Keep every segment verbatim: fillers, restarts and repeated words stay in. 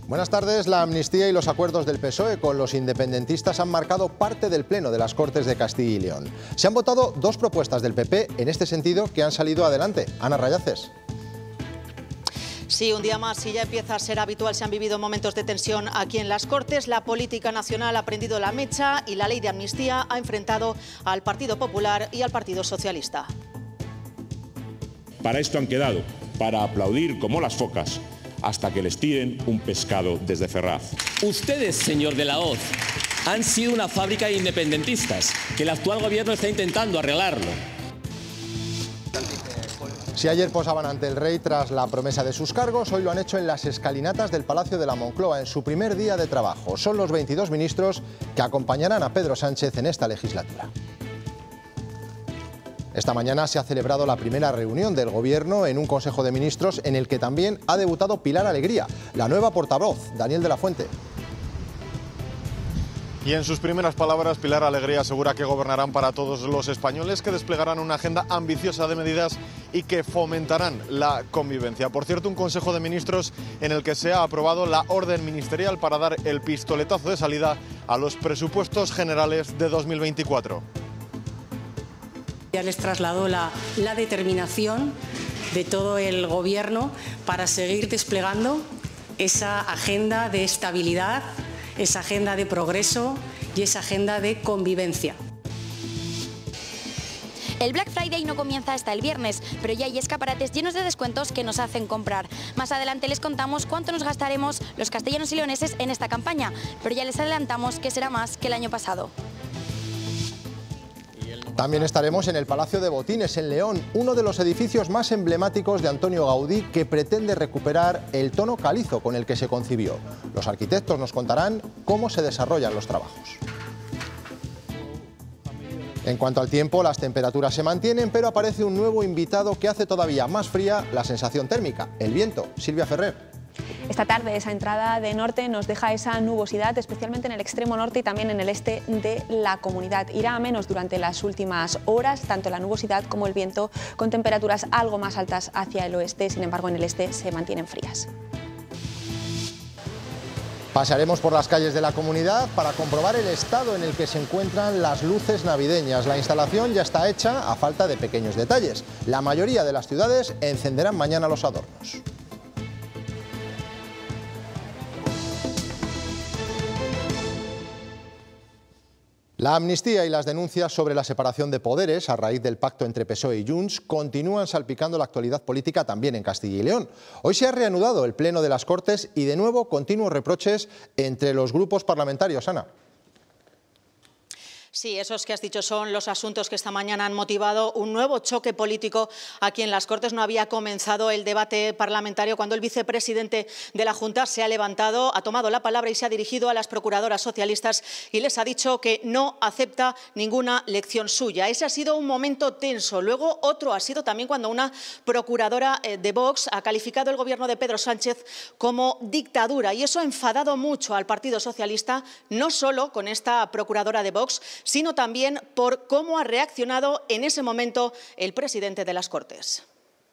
Buenas tardes. La amnistía y los acuerdos del P S O E con los independentistas han marcado parte del Pleno de las Cortes de Castilla y León. Se han votado dos propuestas del P P en este sentido que han salido adelante. Ana Rayaces. Sí, un día más, y ya empieza a ser habitual, se han vivido momentos de tensión aquí en las Cortes. La política nacional ha prendido la mecha y la ley de amnistía ha enfrentado al Partido Popular y al Partido Socialista. Para esto han quedado, para aplaudir como las focas, hasta que les tiren un pescado desde Ferraz. Ustedes, señor de la Hoz, han sido una fábrica de independentistas, que el actual gobierno está intentando arreglarlo. Si ayer posaban ante el rey tras la promesa de sus cargos, hoy lo han hecho en las escalinatas del Palacio de la Moncloa en su primer día de trabajo. Son los veintidós ministros que acompañarán a Pedro Sánchez en esta legislatura. Esta mañana se ha celebrado la primera reunión del Gobierno en un Consejo de Ministros en el que también ha debutado Pilar Alegría, la nueva portavoz, Daniel de la Fuente. Y en sus primeras palabras, Pilar Alegría asegura que gobernarán para todos los españoles, que desplegarán una agenda ambiciosa de medidas y que fomentarán la convivencia. Por cierto, un Consejo de Ministros en el que se ha aprobado la orden ministerial para dar el pistoletazo de salida a los presupuestos generales de dos mil veinticuatro. Ya les trasladó la, la determinación de todo el Gobierno para seguir desplegando esa agenda de estabilidad, esa agenda de progreso y esa agenda de convivencia. El Black Friday no comienza hasta el viernes, pero ya hay escaparates llenos de descuentos que nos hacen comprar. Más adelante les contamos cuánto nos gastaremos los castellanos y leoneses en esta campaña, pero ya les adelantamos que será más que el año pasado. También estaremos en el Palacio de Botines, en León, uno de los edificios más emblemáticos de Antonio Gaudí, que pretende recuperar el tono calizo con el que se concibió. Los arquitectos nos contarán cómo se desarrollan los trabajos. En cuanto al tiempo, las temperaturas se mantienen, pero aparece un nuevo invitado que hace todavía más fría la sensación térmica, el viento. Silvia Ferrer. Esta tarde esa entrada de norte nos deja esa nubosidad, especialmente en el extremo norte y también en el este de la comunidad. Irá a menos durante las últimas horas, tanto la nubosidad como el viento, con temperaturas algo más altas hacia el oeste. Sin embargo, en el este se mantienen frías. Pasaremos por las calles de la comunidad para comprobar el estado en el que se encuentran las luces navideñas. La instalación ya está hecha a falta de pequeños detalles. La mayoría de las ciudades encenderán mañana los adornos. La amnistía y las denuncias sobre la separación de poderes a raíz del pacto entre P S O E y Junts continúan salpicando la actualidad política también en Castilla y León. Hoy se ha reanudado el Pleno de las Cortes y de nuevo continuos reproches entre los grupos parlamentarios. Ana. Sí, esos que has dicho son los asuntos que esta mañana han motivado un nuevo choque político aquí en las Cortes. No había comenzado el debate parlamentario cuando el vicepresidente de la Junta se ha levantado, ha tomado la palabra y se ha dirigido a las procuradoras socialistas y les ha dicho que no acepta ninguna lección suya. Ese ha sido un momento tenso. Luego otro ha sido también cuando una procuradora de Vox ha calificado el gobierno de Pedro Sánchez como dictadura, y eso ha enfadado mucho al Partido Socialista, no solo con esta procuradora de Vox, sino también por cómo ha reaccionado en ese momento el presidente de las Cortes.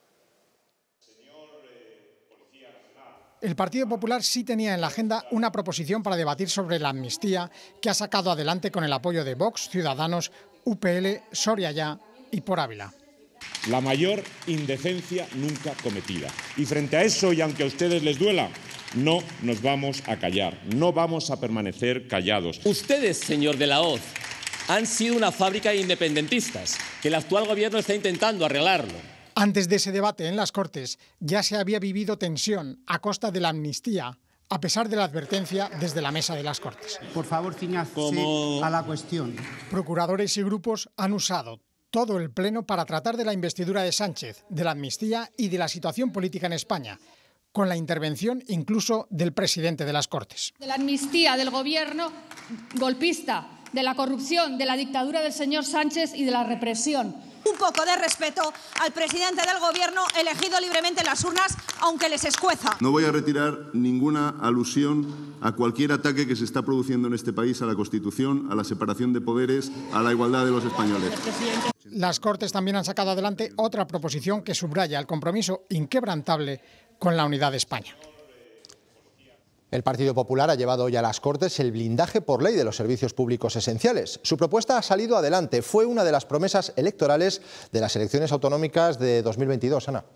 El Partido Popular sí tenía en la agenda una proposición para debatir sobre la amnistía que ha sacado adelante con el apoyo de Vox, Ciudadanos, U P L, Soria Ya y Por Ávila. La mayor indecencia nunca cometida. Y frente a eso, y aunque a ustedes les duela, no nos vamos a callar, no vamos a permanecer callados. Ustedes, señor de la Hoz, han sido una fábrica de independentistas, que el actual gobierno está intentando arreglarlo. Antes de ese debate en las Cortes ya se había vivido tensión a costa de la amnistía, a pesar de la advertencia desde la mesa de las Cortes. Por favor, ciñarse ¿Cómo? a la cuestión. Procuradores y grupos han usado todo el Pleno para tratar de la investidura de Sánchez, de la amnistía y de la situación política en España, con la intervención incluso del presidente de las Cortes. De la amnistía del gobierno golpista, de la corrupción, de la dictadura del señor Sánchez y de la represión. Un poco de respeto al presidente del gobierno elegido libremente en las urnas, aunque les escueza. No voy a retirar ninguna alusión a cualquier ataque que se está produciendo en este país a la Constitución, a la separación de poderes, a la igualdad de los españoles. Las Cortes también han sacado adelante otra proposición que subraya el compromiso inquebrantable con la unidad de España. El Partido Popular ha llevado hoy a las Cortes el blindaje por ley de los servicios públicos esenciales. Su propuesta ha salido adelante. Fue una de las promesas electorales de las elecciones autonómicas de dos mil veintidós, Ana.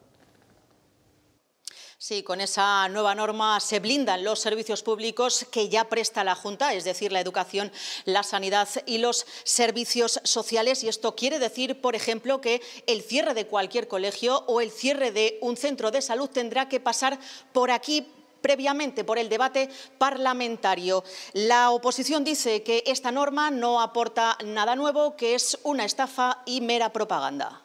Sí, con esa nueva norma se blindan los servicios públicos que ya presta la Junta, es decir, la educación, la sanidad y los servicios sociales. Y esto quiere decir, por ejemplo, que el cierre de cualquier colegio o el cierre de un centro de salud tendrá que pasar por aquí previamente por el debate parlamentario. La oposición dice que esta norma no aporta nada nuevo, que es una estafa y mera propaganda.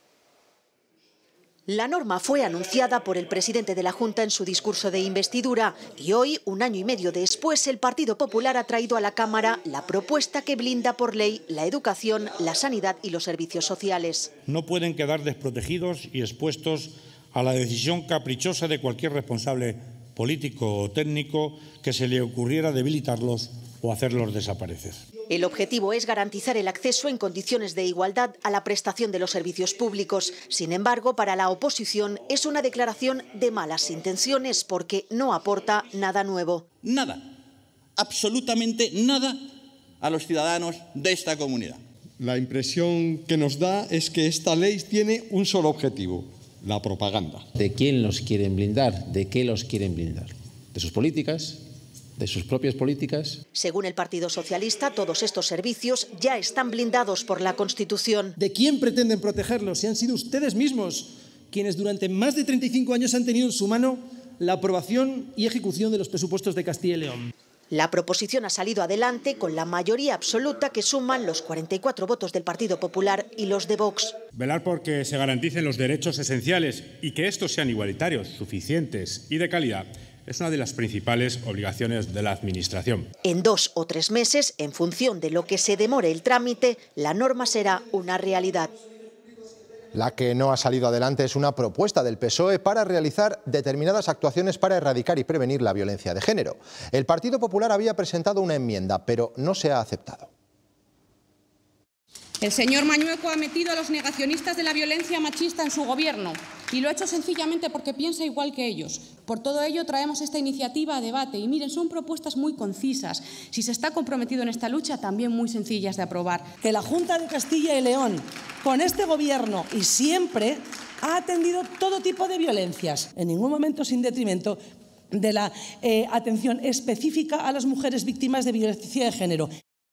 La norma fue anunciada por el presidente de la Junta en su discurso de investidura y hoy, un año y medio después, el Partido Popular ha traído a la Cámara la propuesta que blinda por ley la educación, la sanidad y los servicios sociales. No pueden quedar desprotegidos y expuestos a la decisión caprichosa de cualquier responsable político o técnico que se le ocurriera debilitarlos o hacerlos desaparecer. El objetivo es garantizar el acceso en condiciones de igualdad a la prestación de los servicios públicos. Sin embargo, para la oposición es una declaración de malas intenciones porque no aporta nada nuevo. Nada, absolutamente nada a los ciudadanos de esta comunidad. La impresión que nos da es que esta ley tiene un solo objetivo: la propaganda. ¿De quién los quieren blindar? ¿De qué los quieren blindar? ¿De sus políticas? ¿De sus propias políticas? Según el Partido Socialista, todos estos servicios ya están blindados por la Constitución. ¿De quién pretenden protegerlos? Si han sido ustedes mismos quienes durante más de treinta y cinco años han tenido en su mano la aprobación y ejecución de los presupuestos de Castilla y León. La proposición ha salido adelante con la mayoría absoluta que suman los cuarenta y cuatro votos del Partido Popular y los de Vox. Velar por que se garanticen los derechos esenciales y que estos sean igualitarios, suficientes y de calidad es una de las principales obligaciones de la Administración. En dos o tres meses, en función de lo que se demore el trámite, la norma será una realidad. La que no ha salido adelante es una propuesta del P S O E para realizar determinadas actuaciones para erradicar y prevenir la violencia de género. El Partido Popular había presentado una enmienda, pero no se ha aceptado. El señor Mañueco ha metido a los negacionistas de la violencia machista en su gobierno y lo ha hecho sencillamente porque piensa igual que ellos. Por todo ello traemos esta iniciativa a debate y miren, son propuestas muy concisas. Si se está comprometido en esta lucha, también muy sencillas de aprobar. Que la Junta de Castilla y León, con este gobierno y siempre, ha atendido todo tipo de violencias, en ningún momento sin detrimento de la eh, atención específica a las mujeres víctimas de violencia de género.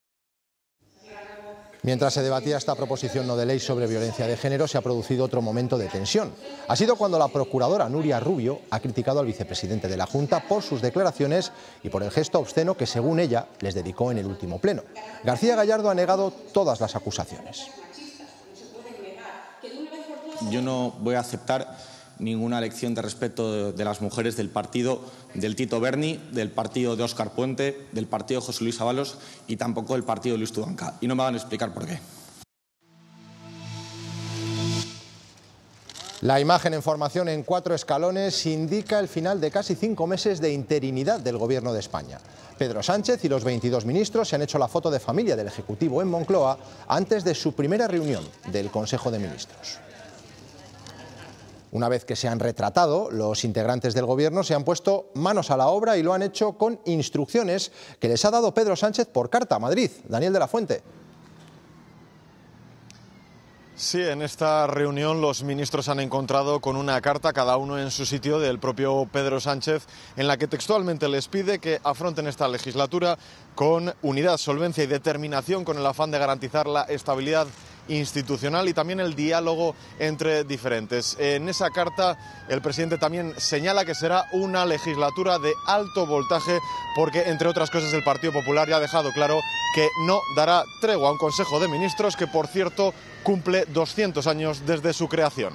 Mientras se debatía esta proposición no de ley sobre violencia de género, se ha producido otro momento de tensión. Ha sido cuando la procuradora Nuria Rubio ha criticado al vicepresidente de la Junta por sus declaraciones y por el gesto obsceno que, según ella, les dedicó en el último pleno. García Gallardo ha negado todas las acusaciones. Yo no voy a aceptar ninguna lección de respeto de las mujeres del partido del Tito Berni, del partido de Óscar Puente, del partido de José Luis Ábalos y tampoco del partido de Luis Tudanca. Y no me van a explicar por qué. La imagen en formación en cuatro escalones indica el final de casi cinco meses de interinidad del Gobierno de España. Pedro Sánchez y los veintidós ministros se han hecho la foto de familia del Ejecutivo en Moncloa antes de su primera reunión del Consejo de Ministros. Una vez que se han retratado, los integrantes del Gobierno se han puesto manos a la obra y lo han hecho con instrucciones que les ha dado Pedro Sánchez por carta a Madrid. Daniel de la Fuente. Sí, en esta reunión los ministros han encontrado con una carta, cada uno en su sitio, del propio Pedro Sánchez, en la que textualmente les pide que afronten esta legislatura con unidad, solvencia y determinación, con el afán de garantizar la estabilidad institucional y también el diálogo entre diferentes. En esa carta el presidente también señala que será una legislatura de alto voltaje porque, entre otras cosas, el Partido Popular ya ha dejado claro que no dará tregua a un Consejo de Ministros que, por cierto, cumple doscientos años desde su creación.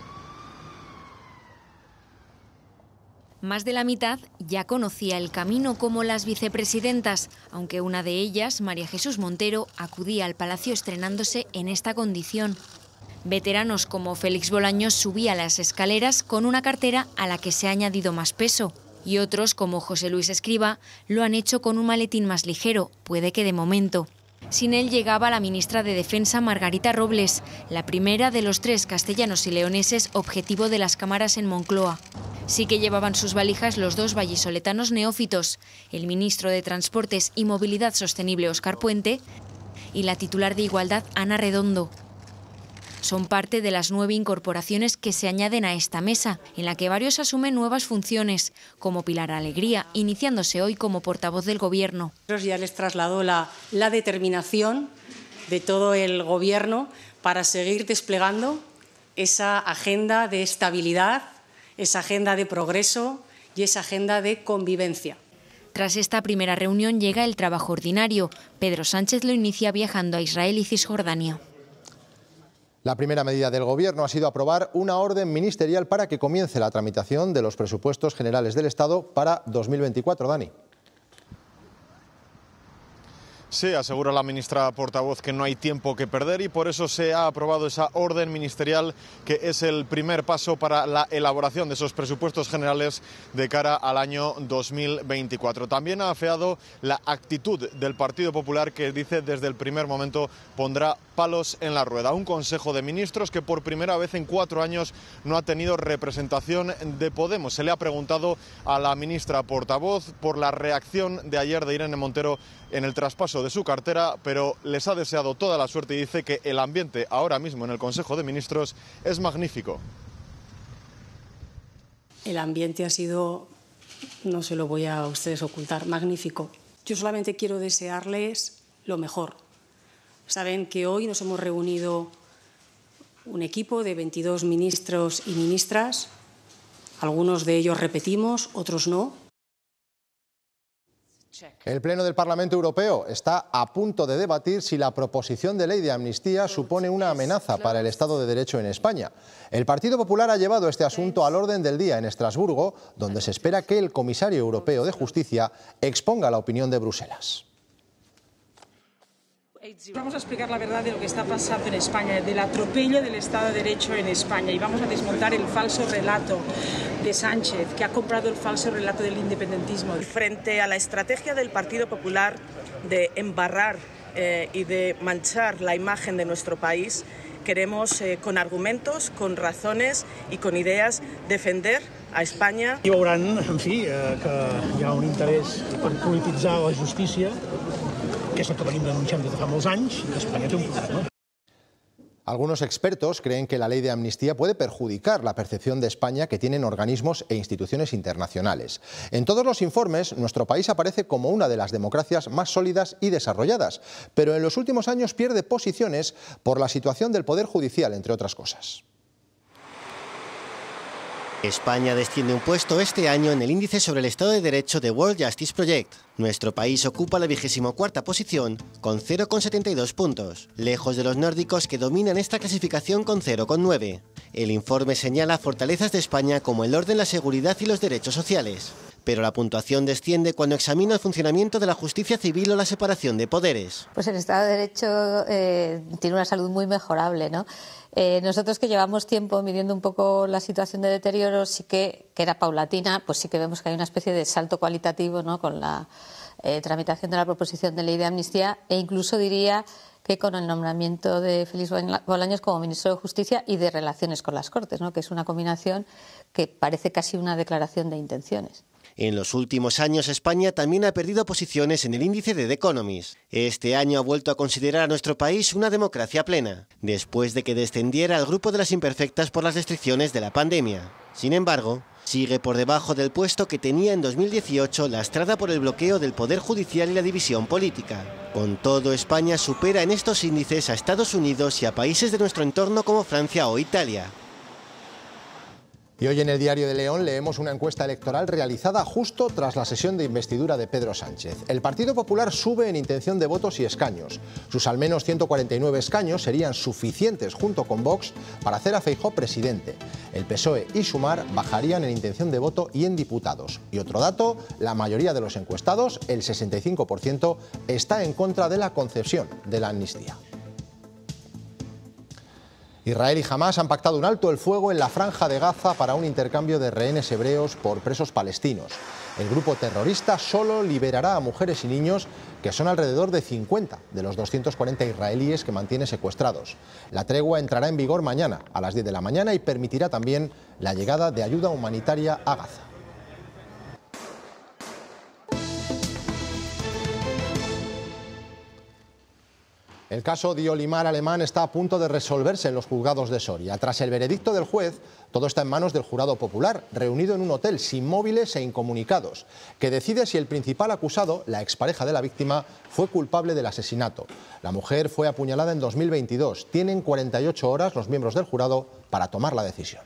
Más de la mitad ya conocía el camino como las vicepresidentas, aunque una de ellas, María Jesús Montero, acudía al Palacio estrenándose en esta condición. Veteranos como Félix Bolaños subía las escaleras con una cartera a la que se ha añadido más peso, y otros, como José Luis Escrivá, lo han hecho con un maletín más ligero, puede que de momento. Sin él llegaba la ministra de Defensa, Margarita Robles, la primera de los tres castellanos y leoneses objetivo de las cámaras en Moncloa. Sí que llevaban sus valijas los dos vallisoletanos neófitos, el ministro de Transportes y Movilidad Sostenible Óscar Puente y la titular de Igualdad Ana Redondo. Son parte de las nueve incorporaciones que se añaden a esta mesa, en la que varios asumen nuevas funciones, como Pilar Alegría, iniciándose hoy como portavoz del Gobierno. Ya les trasladó la, la determinación de todo el Gobierno para seguir desplegando esa agenda de estabilidad, esa agenda de progreso y esa agenda de convivencia. Tras esta primera reunión llega el trabajo ordinario. Pedro Sánchez lo inicia viajando a Israel y Cisjordania. La primera medida del Gobierno ha sido aprobar una orden ministerial para que comience la tramitación de los presupuestos generales del Estado para dos mil veinticuatro. Dani. Sí, asegura la ministra portavoz que no hay tiempo que perder y por eso se ha aprobado esa orden ministerial que es el primer paso para la elaboración de esos presupuestos generales de cara al año dos mil veinticuatro. También ha afeado la actitud del Partido Popular que dice desde el primer momento pondrá palos en la rueda. Un Consejo de Ministros que por primera vez en cuatro años no ha tenido representación de Podemos. Se le ha preguntado a la ministra portavoz por la reacción de ayer de Irene Montero en el traspaso de su cartera, pero les ha deseado toda la suerte y dice que el ambiente ahora mismo en el Consejo de Ministros es magnífico. El ambiente ha sido, no se lo voy a ustedes ocultar, magnífico. Yo solamente quiero desearles lo mejor. Saben que hoy nos hemos reunido un equipo de veintidós ministros y ministras, algunos de ellos repetimos, otros no. El Pleno del Parlamento Europeo está a punto de debatir si la proposición de ley de amnistía supone una amenaza para el Estado de Derecho en España. El Partido Popular ha llevado este asunto al orden del día en Estrasburgo, donde se espera que el comisario europeo de Justicia exponga la opinión de Bruselas. Vamos a explicar la verdad de lo que está pasando en España, del atropello del Estado de Derecho en España, y vamos a desmontar el falso relato de Sánchez, que ha comprado el falso relato del independentismo. Frente a la estrategia del Partido Popular de embarrar eh, y de manchar la imagen de nuestro país, queremos, eh, con argumentos, con razones y con ideas, defender a Espanya. Hi veuran, en fi, eh, que hi ha un interès per polititzar la justícia, que és el que venim denunciant des de fa molts anys, i que Espanya té un problema. Algunos expertos creen que la ley de amnistía puede perjudicar la percepción de España que tienen organismos e instituciones internacionales. En todos los informes, nuestro país aparece como una de las democracias más sólidas y desarrolladas, pero en los últimos años pierde posiciones por la situación del Poder Judicial, entre otras cosas. España desciende un puesto este año en el índice sobre el Estado de Derecho de World Justice Project. Nuestro país ocupa la vigésimo cuarta posición con cero coma setenta y dos puntos, lejos de los nórdicos que dominan esta clasificación con cero coma nueve. El informe señala fortalezas de España como el orden, la seguridad y los derechos sociales. Pero la puntuación desciende cuando examina el funcionamiento de la justicia civil o la separación de poderes. Pues el Estado de Derecho eh, tiene una salud muy mejorable, ¿no? Eh, nosotros que llevamos tiempo midiendo un poco la situación de deterioro, sí que, que era paulatina, pues sí que vemos que hay una especie de salto cualitativo, ¿no?, con la eh, tramitación de la proposición de ley de amnistía, e incluso diría que con el nombramiento de Félix Bolaños como ministro de Justicia y de Relaciones con las Cortes, ¿no?, que es una combinación que parece casi una declaración de intenciones. En los últimos años, España también ha perdido posiciones en el índice de The Economist. Este año ha vuelto a considerar a nuestro país una democracia plena, después de que descendiera al grupo de las imperfectas por las restricciones de la pandemia. Sin embargo, sigue por debajo del puesto que tenía en dos mil dieciocho, lastrada por el bloqueo del Poder Judicial y la división política. Con todo, España supera en estos índices a Estados Unidos y a países de nuestro entorno como Francia o Italia. Y hoy en el Diario de León leemos una encuesta electoral realizada justo tras la sesión de investidura de Pedro Sánchez. El Partido Popular sube en intención de votos y escaños. Sus al menos ciento cuarenta y nueve escaños serían suficientes junto con Vox para hacer a Feijóo presidente. El P S O E y Sumar bajarían en intención de voto y en diputados. Y otro dato, la mayoría de los encuestados, el sesenta y cinco por ciento, está en contra de la concesión de la amnistía. Israel y Hamás han pactado un alto el fuego en la Franja de Gaza para un intercambio de rehenes hebreos por presos palestinos. El grupo terrorista solo liberará a mujeres y niños, que son alrededor de cincuenta de los doscientos cuarenta israelíes que mantiene secuestrados. La tregua entrará en vigor mañana a las diez de la mañana y permitirá también la llegada de ayuda humanitaria a Gaza. El caso de Olimar Alemán está a punto de resolverse en los juzgados de Soria. Tras el veredicto del juez, todo está en manos del jurado popular, reunido en un hotel sin móviles e incomunicados, que decide si el principal acusado, la expareja de la víctima, fue culpable del asesinato. La mujer fue apuñalada en dos mil veintidós. Tienen cuarenta y ocho horas los miembros del jurado para tomar la decisión.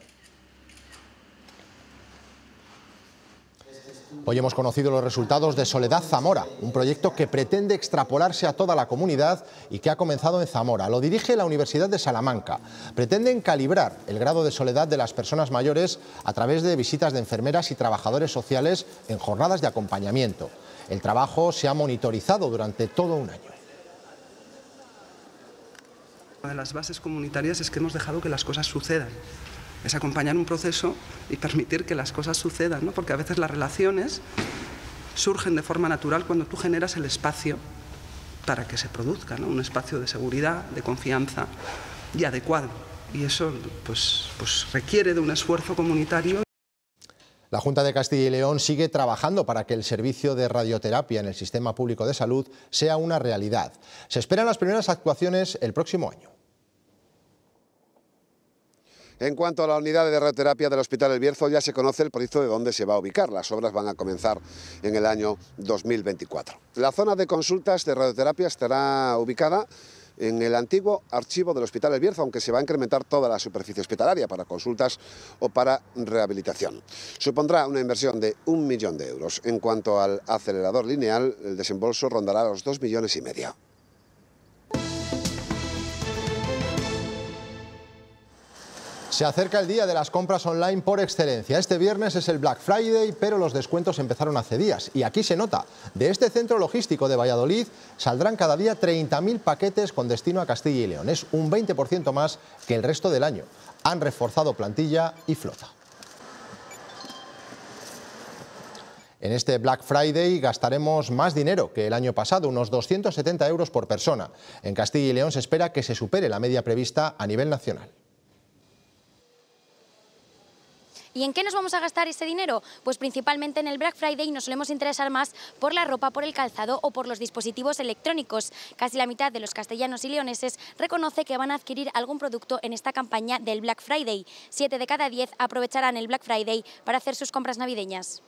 Hoy hemos conocido los resultados de Soledad Zamora, un proyecto que pretende extrapolarse a toda la comunidad y que ha comenzado en Zamora. Lo dirige la Universidad de Salamanca. Pretenden calibrar el grado de soledad de las personas mayores a través de visitas de enfermeras y trabajadores sociales en jornadas de acompañamiento. El trabajo se ha monitorizado durante todo un año. Una de las bases comunitarias es que hemos dejado que las cosas sucedan. Es acompañar un proceso y permitir que las cosas sucedan, ¿no? Porque a veces las relaciones surgen de forma natural cuando tú generas el espacio para que se produzca, ¿no? Un espacio de seguridad, de confianza y adecuado. Y eso pues, pues requiere de un esfuerzo comunitario. La Junta de Castilla y León sigue trabajando para que el servicio de radioterapia en el sistema público de salud sea una realidad. Se esperan las primeras actuaciones el próximo año. En cuanto a la unidad de radioterapia del Hospital El Bierzo, ya se conoce el proyecto de dónde se va a ubicar. Las obras van a comenzar en el año dos mil veinticuatro. La zona de consultas de radioterapia estará ubicada en el antiguo archivo del Hospital El Bierzo, aunque se va a incrementar toda la superficie hospitalaria para consultas o para rehabilitación. Supondrá una inversión de un millón de euros. En cuanto al acelerador lineal, el desembolso rondará los dos millones y medio. Se acerca el día de las compras online por excelencia. Este viernes es el Black Friday, pero los descuentos empezaron hace días. Y aquí se nota. De este centro logístico de Valladolid saldrán cada día treinta mil paquetes con destino a Castilla y León. Es un veinte por ciento más que el resto del año. Han reforzado plantilla y flota. En este Black Friday gastaremos más dinero que el año pasado, unos doscientos setenta euros por persona. En Castilla y León se espera que se supere la media prevista a nivel nacional. ¿Y en qué nos vamos a gastar ese dinero? Pues principalmente en el Black Friday nos solemos interesar más por la ropa, por el calzado o por los dispositivos electrónicos. Casi la mitad de los castellanos y leoneses reconoce que van a adquirir algún producto en esta campaña del Black Friday. Siete de cada diez aprovecharán el Black Friday para hacer sus compras navideñas.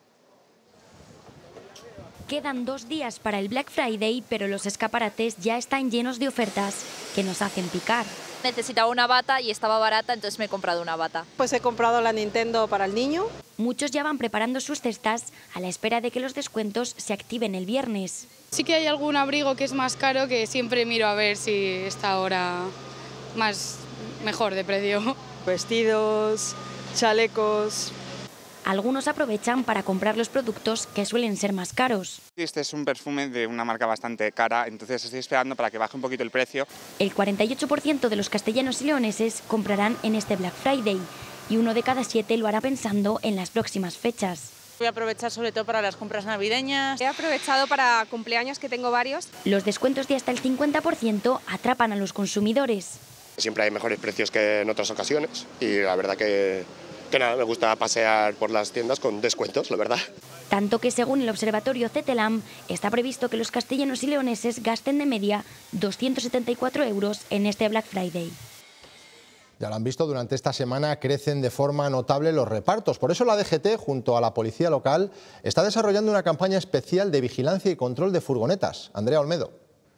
Quedan dos días para el Black Friday, pero los escaparates ya están llenos de ofertas que nos hacen picar. Necesitaba una bata y estaba barata, entonces me he comprado una bata. Pues he comprado la Nintendo para el niño. Muchos ya van preparando sus cestas a la espera de que los descuentos se activen el viernes. Sí que hay algún abrigo que es más caro que siempre miro a ver si está ahora más mejor de precio. Vestidos, chalecos. Algunos aprovechan para comprar los productos que suelen ser más caros. Este es un perfume de una marca bastante cara, entonces estoy esperando para que baje un poquito el precio. El cuarenta y ocho por ciento de los castellanos y leoneses comprarán en este Black Friday y uno de cada siete lo hará pensando en las próximas fechas. Voy a aprovechar sobre todo para las compras navideñas. He aprovechado para cumpleaños, que tengo varios. Los descuentos de hasta el cincuenta por ciento atrapan a los consumidores. Siempre hay mejores precios que en otras ocasiones y la verdad que... Que nada, me gusta pasear por las tiendas con descuentos, la verdad. Tanto que según el observatorio CETELAM está previsto que los castellanos y leoneses gasten de media doscientos setenta y cuatro euros en este Black Friday. Ya lo han visto, durante esta semana crecen de forma notable los repartos. Por eso la D G T, junto a la Policía Local, está desarrollando una campaña especial de vigilancia y control de furgonetas. Andrea Olmedo.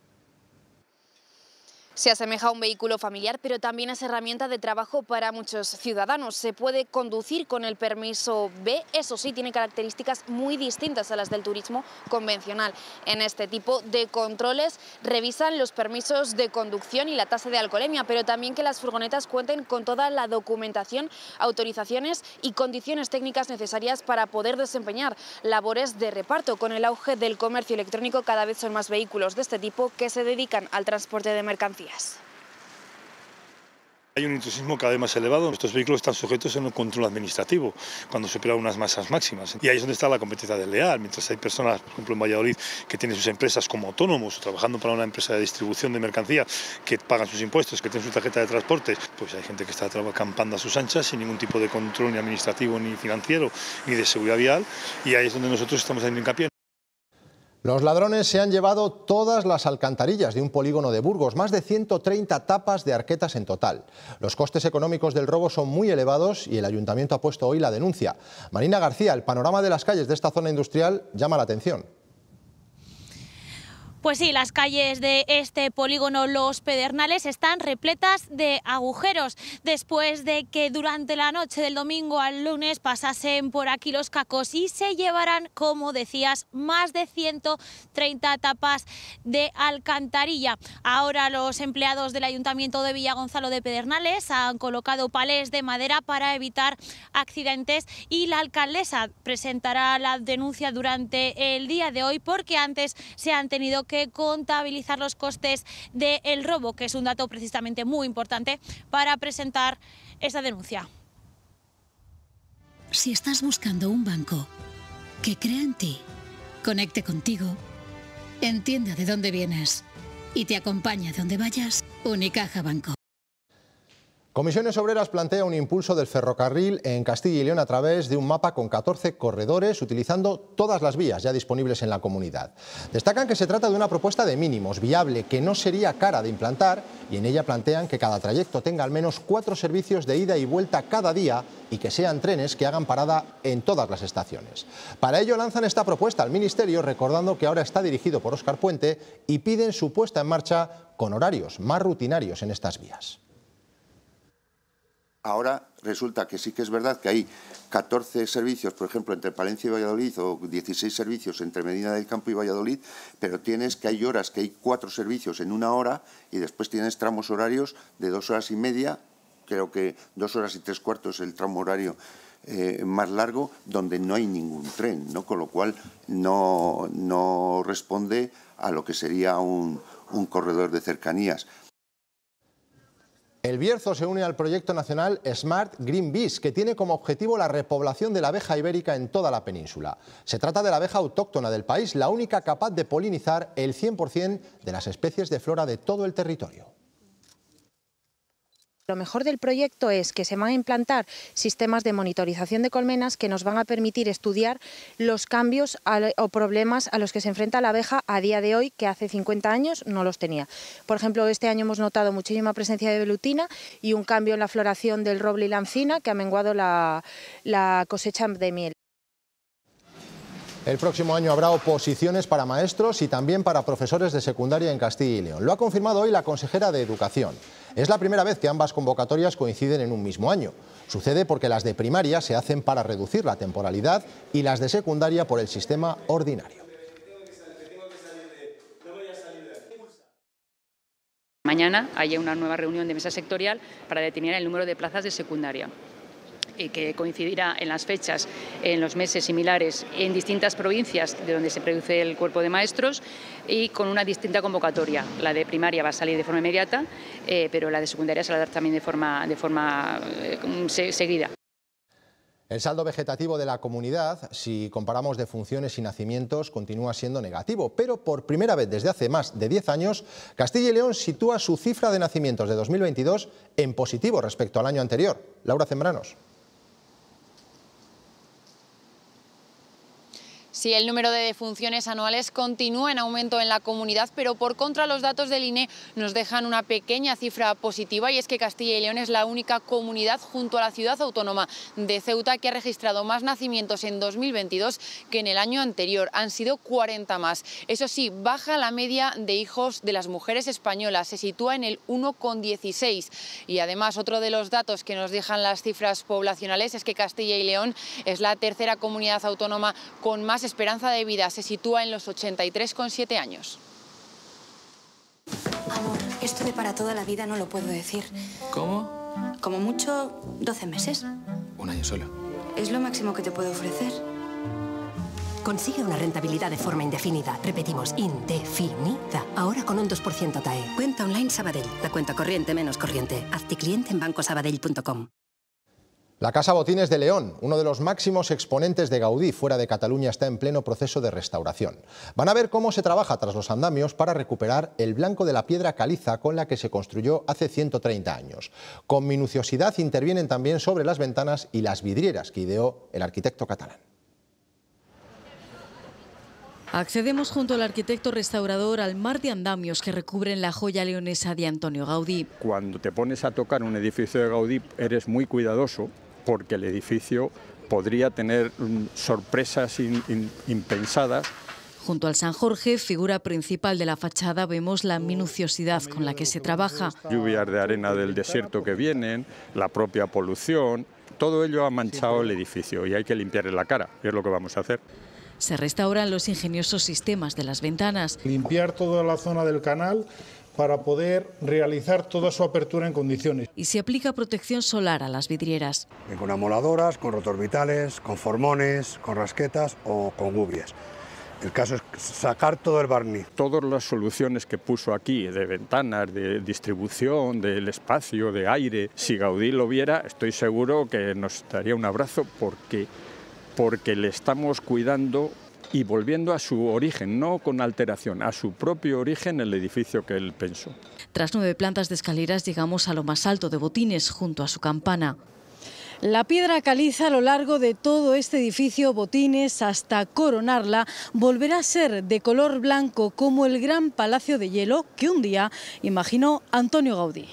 Se asemeja a un vehículo familiar, pero también es herramienta de trabajo para muchos ciudadanos. Se puede conducir con el permiso B, eso sí, tiene características muy distintas a las del turismo convencional. En este tipo de controles revisan los permisos de conducción y la tasa de alcoholemia, pero también que las furgonetas cuenten con toda la documentación, autorizaciones y condiciones técnicas necesarias para poder desempeñar labores de reparto. Con el auge del comercio electrónico, cada vez son más vehículos de este tipo que se dedican al transporte de mercancías. Hay un intrusismo cada vez más elevado. Estos vehículos están sujetos a un control administrativo cuando superan unas masas máximas. Y ahí es donde está la competencia desleal. Mientras hay personas, por ejemplo en Valladolid, que tienen sus empresas como autónomos o trabajando para una empresa de distribución de mercancía, que pagan sus impuestos, que tienen su tarjeta de transporte, pues hay gente que está acampando a sus anchas sin ningún tipo de control ni administrativo, ni financiero, ni de seguridad vial. Y ahí es donde nosotros estamos haciendo hincapié. Los ladrones se han llevado todas las alcantarillas de un polígono de Burgos, más de ciento treinta tapas de arquetas en total. Los costes económicos del robo son muy elevados y el ayuntamiento ha puesto hoy la denuncia. Marina García, el panorama de las calles de esta zona industrial llama la atención. Pues sí, las calles de este polígono Los Pedernales están repletas de agujeros después de que durante la noche del domingo al lunes pasasen por aquí los cacos y se llevaran, como decías, más de ciento treinta tapas de alcantarilla. Ahora los empleados del Ayuntamiento de Villagonzalo de Pedernales han colocado palés de madera para evitar accidentes y la alcaldesa presentará la denuncia durante el día de hoy porque antes se han tenido que que contabilizar los costes del robo, que es un dato precisamente muy importante para presentar esta denuncia. Si estás buscando un banco que crea en ti, conecte contigo, entienda de dónde vienes y te acompaña a donde vayas, Unicaja Banco. Comisiones Obreras plantea un impulso del ferrocarril en Castilla y León a través de un mapa con catorce corredores, utilizando todas las vías ya disponibles en la comunidad. Destacan que se trata de una propuesta de mínimos, viable, que no sería cara de implantar, y en ella plantean que cada trayecto tenga al menos cuatro servicios de ida y vuelta cada día y que sean trenes que hagan parada en todas las estaciones. Para ello lanzan esta propuesta al Ministerio, recordando que ahora está dirigido por Óscar Puente, y piden su puesta en marcha con horarios más rutinarios en estas vías. Ahora resulta que sí que es verdad que hay catorce servicios, por ejemplo, entre Palencia y Valladolid, o dieciséis servicios entre Medina del Campo y Valladolid, pero tienes que hay horas que hay cuatro servicios en una hora y después tienes tramos horarios de dos horas y media, creo que dos horas y tres cuartos el tramo horario eh, más largo, donde no hay ningún tren, ¿no? Con lo cual no, no responde a lo que sería un, un corredor de cercanías. El Bierzo se une al proyecto nacional Smart Green Bees, que tiene como objetivo la repoblación de la abeja ibérica en toda la península. Se trata de la abeja autóctona del país, la única capaz de polinizar el cien por cien de las especies de flora de todo el territorio. Lo mejor del proyecto es que se van a implantar sistemas de monitorización de colmenas que nos van a permitir estudiar los cambios o problemas a los que se enfrenta la abeja a día de hoy, que hace cincuenta años no los tenía. Por ejemplo, este año hemos notado muchísima presencia de velutina y un cambio en la floración del roble y la encina que ha menguado la, la cosecha de miel. El próximo año habrá oposiciones para maestros y también para profesores de secundaria en Castilla y León. Lo ha confirmado hoy la consejera de Educación. Es la primera vez que ambas convocatorias coinciden en un mismo año. Sucede porque las de primaria se hacen para reducir la temporalidad y las de secundaria por el sistema ordinario. Mañana haya una nueva reunión de mesa sectorial para determinar el número de plazas de secundaria, y que coincidirá en las fechas, en los meses similares en distintas provincias de donde se produce el cuerpo de maestros y con una distinta convocatoria. La de primaria va a salir de forma inmediata, eh, pero la de secundaria se va a dar también de forma, de forma eh, seguida. El saldo vegetativo de la comunidad, si comparamos defunciones y nacimientos, continúa siendo negativo, pero por primera vez desde hace más de diez años, Castilla y León sitúa su cifra de nacimientos de dos mil veintidós en positivo respecto al año anterior. Laura Zembranos. Sí, el número de defunciones anuales continúa en aumento en la comunidad, pero por contra los datos del I N E nos dejan una pequeña cifra positiva, y es que Castilla y León es la única comunidad junto a la ciudad autónoma de Ceuta que ha registrado más nacimientos en dos mil veintidós que en el año anterior. Han sido cuarenta más. Eso sí, baja la media de hijos de las mujeres españolas, se sitúa en el uno coma dieciséis. Y además otro de los datos que nos dejan las cifras poblacionales es que Castilla y León es la tercera comunidad autónoma con más esperanza de vida, se sitúa en los ochenta y tres coma siete años. Amor, esto de para toda la vida no lo puedo decir. ¿Cómo? Como mucho, doce meses. Un año solo. Es lo máximo que te puedo ofrecer. Consigue una rentabilidad de forma indefinida. Repetimos, indefinida. Ahora con un dos por ciento T A E. Cuenta online Sabadell. La cuenta corriente menos corriente. Hazte cliente en banco sabadell punto com. La Casa Botines de León, uno de los máximos exponentes de Gaudí fuera de Cataluña, está en pleno proceso de restauración. Van a ver cómo se trabaja tras los andamios para recuperar el blanco de la piedra caliza con la que se construyó hace ciento treinta años. Con minuciosidad intervienen también sobre las ventanas y las vidrieras que ideó el arquitecto catalán. Accedemos junto al arquitecto restaurador al mar de andamios que recubren la joya leonesa de Antonio Gaudí. Cuando te pones a tocar un edificio de Gaudí eres muy cuidadoso porque el edificio podría tener mm, sorpresas in, in, impensadas. Junto al San Jorge, figura principal de la fachada, vemos la minuciosidad con la que se trabaja. Lluvias de arena del desierto que vienen, la propia polución, todo ello ha manchado el edificio y hay que limpiarle la cara, y es lo que vamos a hacer. Se restauran los ingeniosos sistemas de las ventanas. Limpiar toda la zona del canal para poder realizar toda su apertura en condiciones. Y se aplica protección solar a las vidrieras. Con amoladoras, con rotorbitales, con formones, con rasquetas o con gubias. El caso es sacar todo el barniz. Todas las soluciones que puso aquí, de ventanas, de distribución, del espacio, de aire, si Gaudí lo viera, estoy seguro que nos daría un abrazo porque, porque le estamos cuidando y volviendo a su origen, no con alteración, a su propio origen el edificio que él pensó. Tras nueve plantas de escaleras llegamos a lo más alto de Botines, junto a su campana. La piedra caliza a lo largo de todo este edificio Botines hasta coronarla volverá a ser de color blanco como el gran palacio de hielo que un día imaginó Antonio Gaudí.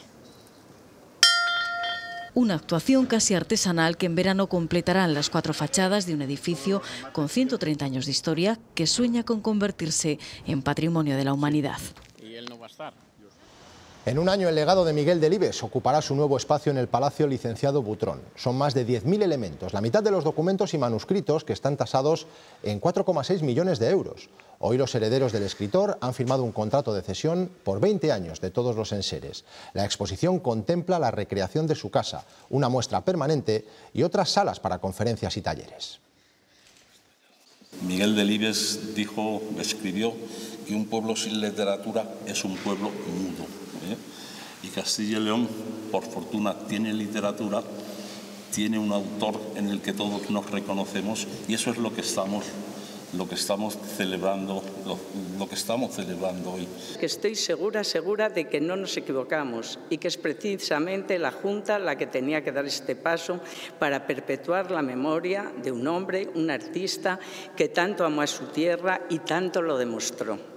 Una actuación casi artesanal que en verano completarán las cuatro fachadas de un edificio con ciento treinta años de historia que sueña con convertirse en patrimonio de la humanidad. Y él no va a estar. En un año el legado de Miguel Delibes ocupará su nuevo espacio en el Palacio Licenciado Butrón. Son más de diez mil elementos, la mitad de los documentos y manuscritos que están tasados en cuatro coma seis millones de euros. Hoy los herederos del escritor han firmado un contrato de cesión por veinte años de todos los enseres. La exposición contempla la recreación de su casa, una muestra permanente y otras salas para conferencias y talleres. Miguel Delibes dijo, escribió que un pueblo sin literatura es un pueblo mudo. ¿eh? Y Castilla y León, por fortuna, tiene literatura, tiene un autor en el que todos nos reconocemos y eso es lo que estamos, lo que estamos celebrando, lo, lo que estamos celebrando hoy. Que estoy segura, segura de que no nos equivocamos y que es precisamente la Junta la que tenía que dar este paso para perpetuar la memoria de un hombre, un artista que tanto amó a su tierra y tanto lo demostró.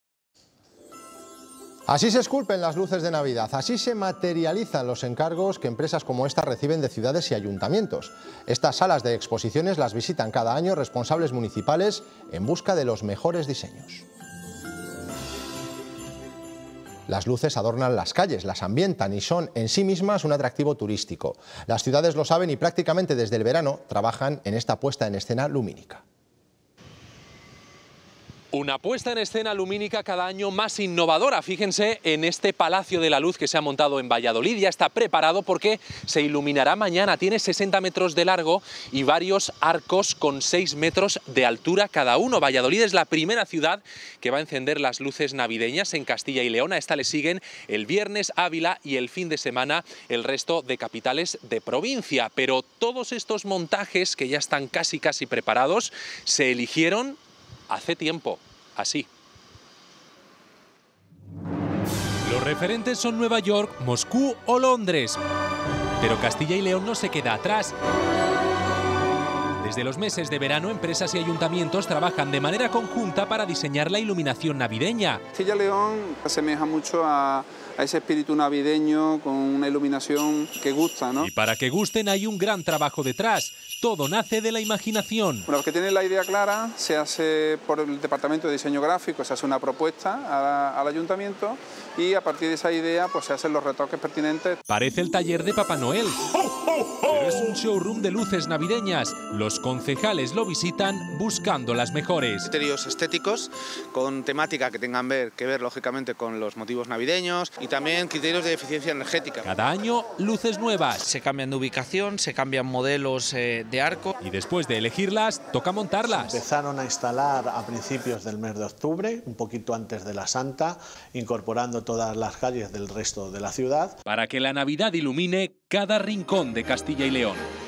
Así se esculpen las luces de Navidad, así se materializan los encargos que empresas como esta reciben de ciudades y ayuntamientos. Estas salas de exposiciones las visitan cada año responsables municipales en busca de los mejores diseños. Las luces adornan las calles, las ambientan y son en sí mismas un atractivo turístico. Las ciudades lo saben y prácticamente desde el verano trabajan en esta puesta en escena lumínica. Una puesta en escena lumínica cada año más innovadora. Fíjense en este Palacio de la Luz que se ha montado en Valladolid. Ya está preparado porque se iluminará mañana. Tiene sesenta metros de largo y varios arcos con seis metros de altura cada uno. Valladolid es la primera ciudad que va a encender las luces navideñas en Castilla y León. A esta le siguen el viernes Ávila y el fin de semana el resto de capitales de provincia. Pero todos estos montajes que ya están casi casi preparados se eligieron hace tiempo, así. Los referentes son Nueva York, Moscú o Londres. Pero Castilla y León no se queda atrás. Desde los meses de verano, empresas y ayuntamientos trabajan de manera conjunta para diseñar la iluminación navideña. Castilla y León asemeja mucho a, a ese espíritu navideño con una iluminación que gusta, ¿no? Y para que gusten hay un gran trabajo detrás. Todo nace de la imaginación. Una vez que tienen la idea clara, se hace por el Departamento de Diseño Gráfico, se hace una propuesta a, al ayuntamiento y a partir de esa idea pues se hacen los retoques pertinentes. Parece el taller de Papá Noel. Pero es un showroom de luces navideñas. Los concejales lo visitan buscando las mejores. Criterios estéticos con temática que tengan ver, que ver lógicamente con los motivos navideños y también criterios de eficiencia energética. Cada año luces nuevas. Se cambian de ubicación, se cambian modelos eh, de arco. Y después de elegirlas, toca montarlas. Se empezaron a instalar a principios del mes de octubre, un poquito antes de la Santa, incorporando todas las calles del resto de la ciudad. Para que la Navidad ilumine cada rincón de Castilla y León.